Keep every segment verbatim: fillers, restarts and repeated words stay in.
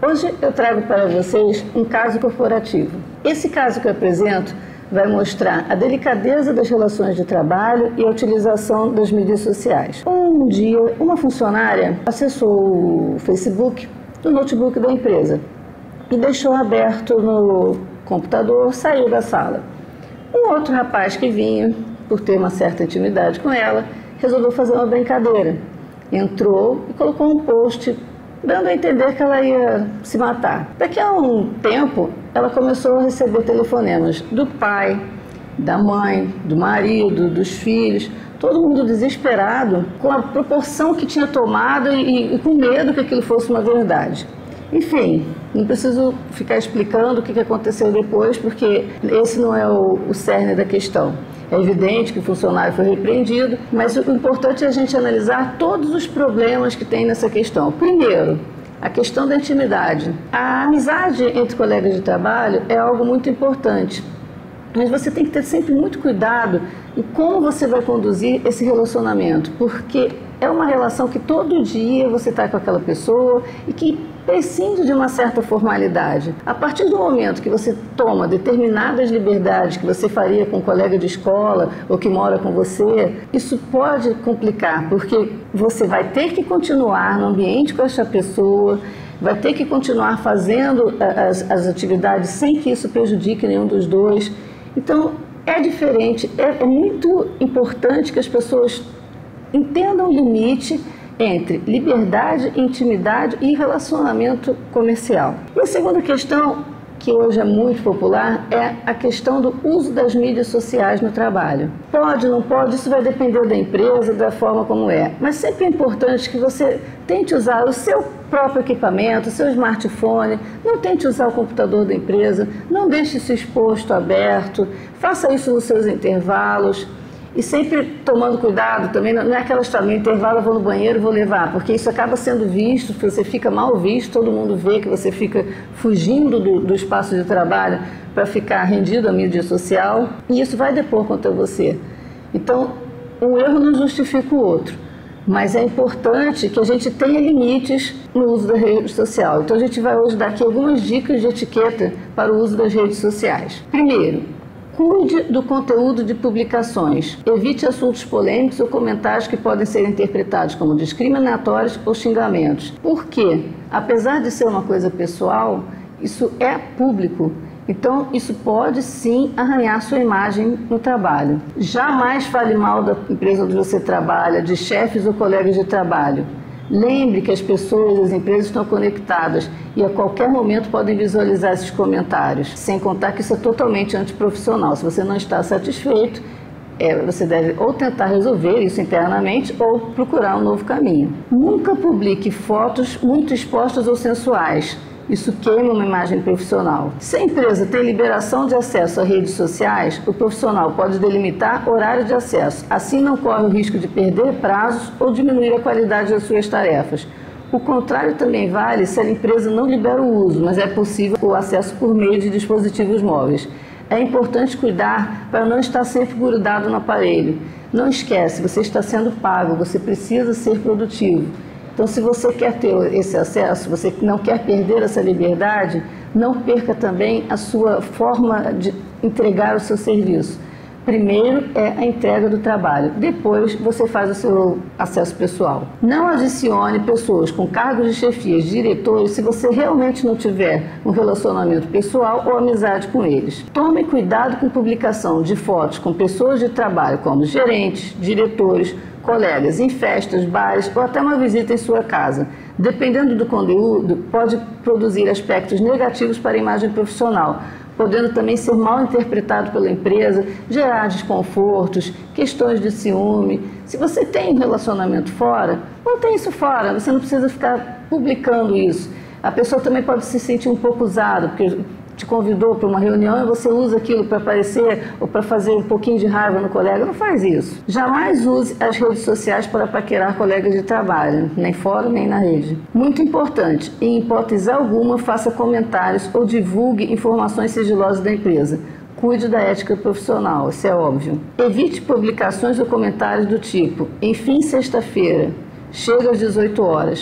Hoje eu trago para vocês um caso corporativo. Esse caso que eu apresento vai mostrar a delicadeza das relações de trabalho e a utilização das mídias sociais. Um dia, uma funcionária acessou o Facebook do notebook da empresa e deixou aberto no computador, saiu da sala. Um outro rapaz que vinha, por ter uma certa intimidade com ela, resolveu fazer uma brincadeira. Entrou e colocou um post dando a entender que ela ia se matar. Daqui a um tempo, ela começou a receber telefonemas do pai, da mãe, do marido, dos filhos, todo mundo desesperado com a proporção que tinha tomado e, e com medo que aquilo fosse uma verdade. Enfim, não preciso ficar explicando o que aconteceu depois, porque esse não é o, o cerne da questão. É evidente que o funcionário foi repreendido, mas o importante é a gente analisar todos os problemas que tem nessa questão. Primeiro, a questão da intimidade. A amizade entre colegas de trabalho é algo muito importante, mas você tem que ter sempre muito cuidado em como você vai conduzir esse relacionamento, porque é uma relação que todo dia você está com aquela pessoa e que prescinde de uma certa formalidade. A partir do momento que você toma determinadas liberdades que você faria com um colega de escola ou que mora com você, isso pode complicar, porque você vai ter que continuar no ambiente com essa pessoa, vai ter que continuar fazendo as, as atividades sem que isso prejudique nenhum dos dois. Então, é diferente, é, é muito importante que as pessoas entendam o limite entre liberdade, intimidade e relacionamento comercial. E a segunda questão, que hoje é muito popular, é a questão do uso das mídias sociais no trabalho. Pode, não pode, isso vai depender da empresa, da forma como é. Mas sempre é importante que você tente usar o seu próprio equipamento, o seu smartphone, não tente usar o computador da empresa, não deixe isso exposto, aberto, faça isso nos seus intervalos. E sempre tomando cuidado também, não é aquela história, no intervalo eu vou no banheiro, vou levar, porque isso acaba sendo visto, você fica mal visto, todo mundo vê que você fica fugindo do, do espaço de trabalho para ficar rendido à mídia social, e isso vai depor contra você. Então, um erro não justifica o outro, mas é importante que a gente tenha limites no uso da rede social. Então, a gente vai hoje dar aqui algumas dicas de etiqueta para o uso das redes sociais. Primeiro, cuide do conteúdo de publicações. Evite assuntos polêmicos ou comentários que podem ser interpretados como discriminatórios ou xingamentos. Por quê? Apesar de ser uma coisa pessoal, isso é público. Então, isso pode sim arranhar sua imagem no trabalho. Jamais fale mal da empresa onde você trabalha, de chefes ou colegas de trabalho. Lembre que as pessoas e as empresas estão conectadas e a qualquer momento podem visualizar esses comentários, sem contar que isso é totalmente antiprofissional. Se você não está satisfeito, é, você deve ou tentar resolver isso internamente ou procurar um novo caminho. Nunca publique fotos muito expostas ou sensuais. Isso queima uma imagem profissional. Se a empresa tem liberação de acesso a redes sociais, o profissional pode delimitar horário de acesso. Assim não corre o risco de perder prazos ou diminuir a qualidade das suas tarefas. O contrário também vale se a empresa não libera o uso, mas é possível o acesso por meio de dispositivos móveis. É importante cuidar para não estar sempre grudado no aparelho. Não esquece, você está sendo pago, você precisa ser produtivo. Então, se você quer ter esse acesso, você não quer perder essa liberdade, não perca também a sua forma de entregar o seu serviço. Primeiro é a entrega do trabalho, depois você faz o seu acesso pessoal. Não adicione pessoas com cargos de chefias, diretores, se você realmente não tiver um relacionamento pessoal ou amizade com eles. Tome cuidado com publicação de fotos com pessoas de trabalho, como gerentes, diretores, colegas, em festas, bares ou até uma visita em sua casa. Dependendo do conteúdo, pode produzir aspectos negativos para a imagem profissional, podendo também ser mal interpretado pela empresa, gerar desconfortos, questões de ciúme. Se você tem um relacionamento fora, mantém isso fora, você não precisa ficar publicando isso. A pessoa também pode se sentir um pouco usada, porque te convidou para uma reunião e você usa aquilo para aparecer ou para fazer um pouquinho de raiva no colega. Não faz isso. Jamais use as redes sociais para paquerar colegas de trabalho, nem fora nem na rede. Muito importante, em hipótese alguma, faça comentários ou divulgue informações sigilosas da empresa. Cuide da ética profissional, isso é óbvio. Evite publicações ou comentários do tipo: enfim, sexta-feira, chega às dezoito horas.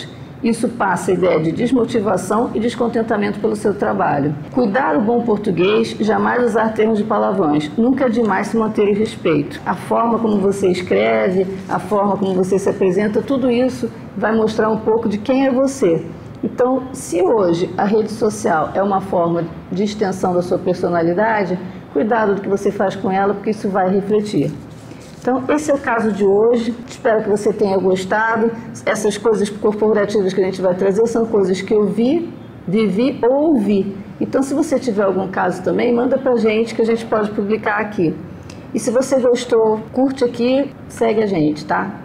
Isso passa a ideia de desmotivação e descontentamento pelo seu trabalho. Cuidar o bom português, jamais usar termos de palavrões. Nunca é demais se manter em respeito. A forma como você escreve, a forma como você se apresenta, tudo isso vai mostrar um pouco de quem é você. Então, se hoje a rede social é uma forma de extensão da sua personalidade, cuidado do que você faz com ela, porque isso vai refletir. Então, esse é o caso de hoje. Espero que você tenha gostado. Essas coisas corporativas que a gente vai trazer são coisas que eu vi, vivi ou ouvi. Então, se você tiver algum caso também, manda pra gente que a gente pode publicar aqui. E se você gostou, curte aqui, segue a gente, tá?